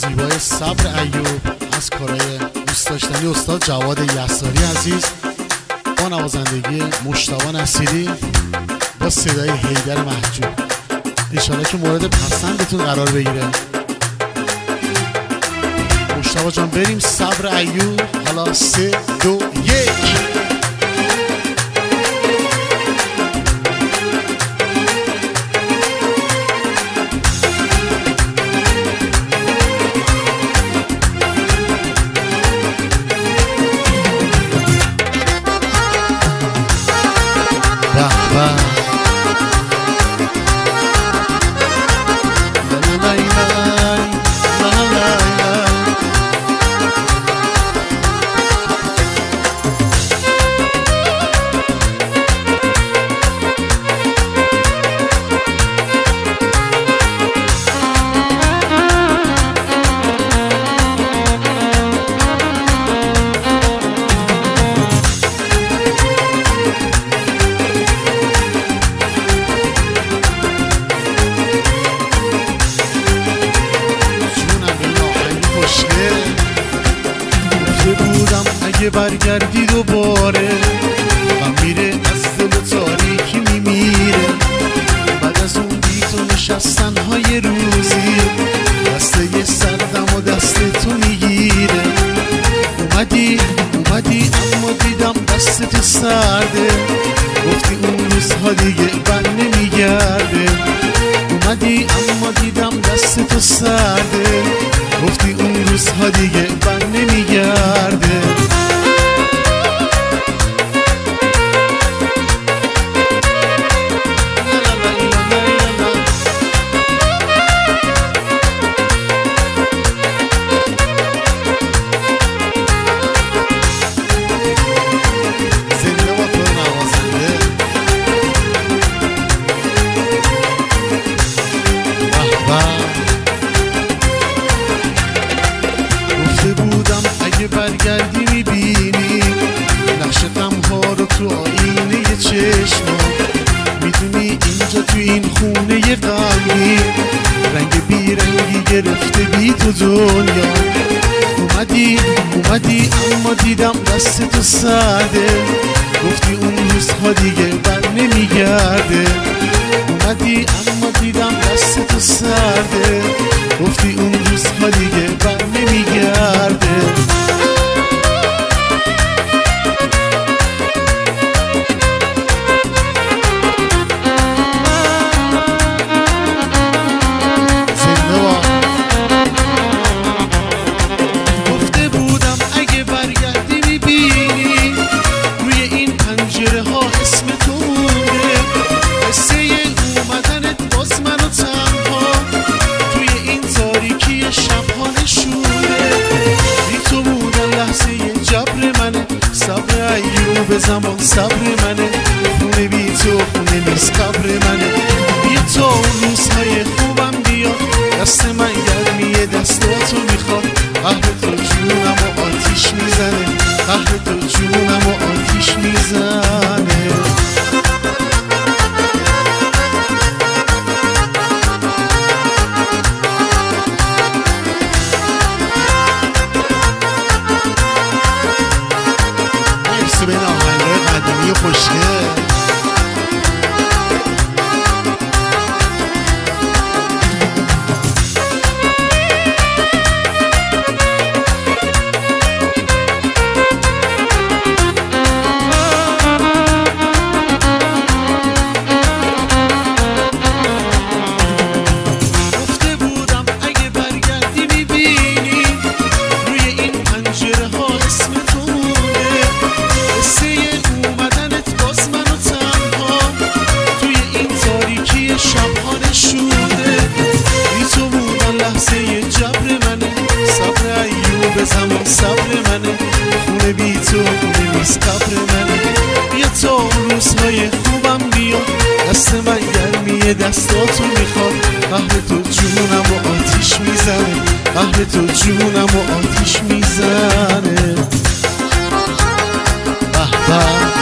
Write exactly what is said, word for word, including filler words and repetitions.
زیبای صبر ایوب از کارهای دوست داشتنی استاد جواد یساری عزیز با نوازندگی مجتبی نصیری با صدای حیدر محجوب. انشالله که مورد پسندتون قرار بگیره. مجتبی جان بریم صبر ایوب. حالا سه دو یک. اگه برگردی دوباره غم میره از دل تاریکی میمیره. بعد از اون بی تو نشستن های روزی دسته سردم و دست تو میگیره. اومدی اومدی اما دیدم دست تو سرده. گفتی اون روزها دیگه بر نمیگرده. اومدی اما دیدم دست تو سرده. گفتی اون روزها دیگه بر نمیگرده. برگردی میبینی نقش غمها رو تو آینه چشما. میدونی اینجا تو این خونه غمی رنگ بیرنگی گرفته بی تو دنیا. اومدی اومدی اما دیدم دست تو سرده. گفتی اون روزها دیگه بر نمیگرده. اومدی اما دیدم دست تو سرده. گفتی اون روزها دیگه بر نمیگرده. صبر ایوب زمان صبر منه. خونه بی تو خونه نیست قبر منه. بیا تا اون روزهای خوبم بیاد. دست من گرمیه دستاتو میخواد. قهر تو جونم و آتیش میزنه. قهر تو جونم و آتیش میزنه. به آهنگای قدیمی خوشگل زمان صبر منه. خونه بی تو خونه نیست قبر منه. بیا تا اون روزهای خوبم بیا. دست من گرمیه دستاتو میخواد. قهر تو جونم و آتیش میزنه. قهر تو جونم و آتیش میزنه. به به